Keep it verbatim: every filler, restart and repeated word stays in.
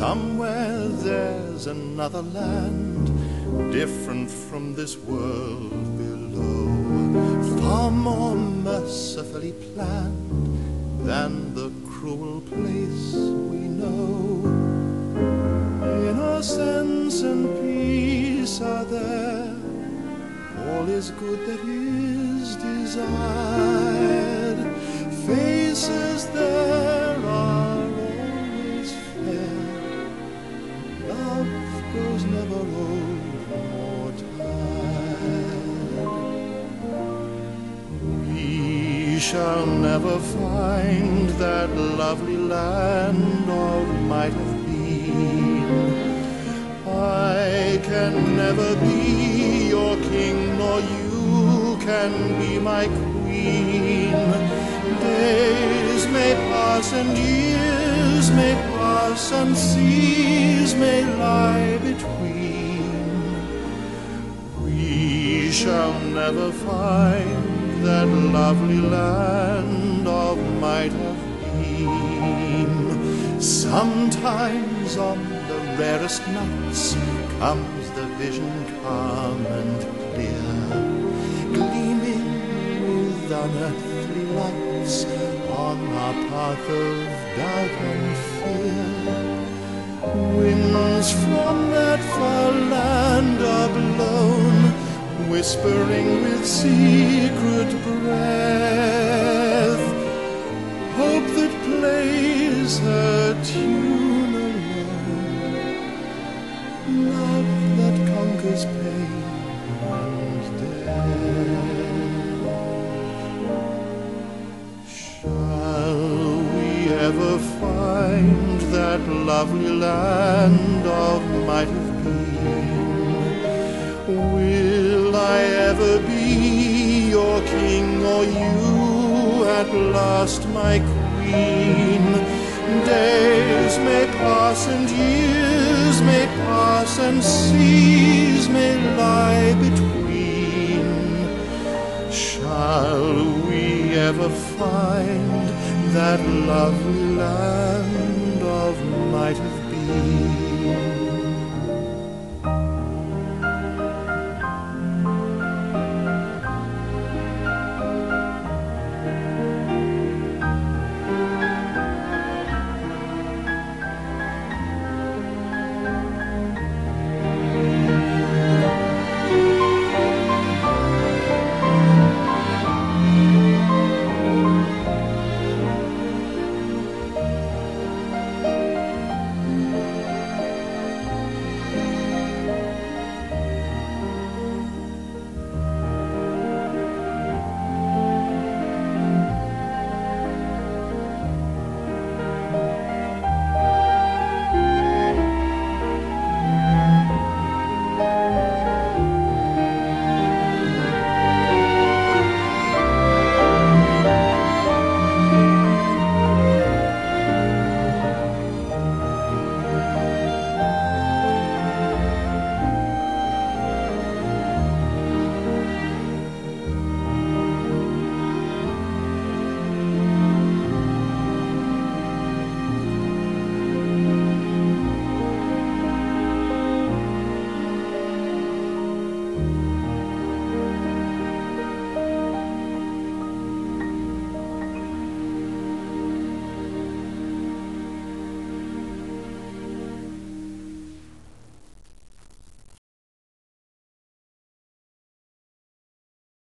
Somewhere there's another land, different from this world below, far more mercifully planned than the cruel place we know. Innocence and peace are there, all is good that is desired. Faces there are always fair, love grows never old or tired. We shall never find that lovely land of might have been. I can never be your king, nor you can be my queen. Days may pass and years may pass and seas may lie between. We shall never find that lovely land of might have been. Sometimes on the rarest nights comes the vision calm and clear, gleaming with unearthly lights on our path of doubt and fear. Winds from that far land are blown, whispering with secret breath, hope that plays her tune alone, love that conquers pain and death. Shall we ever find that lovely land of might have been? Will I ever be your king, or you at last my queen? Days may pass and years may pass and seas may lie between. Shall we ever find that lovely land of might have been?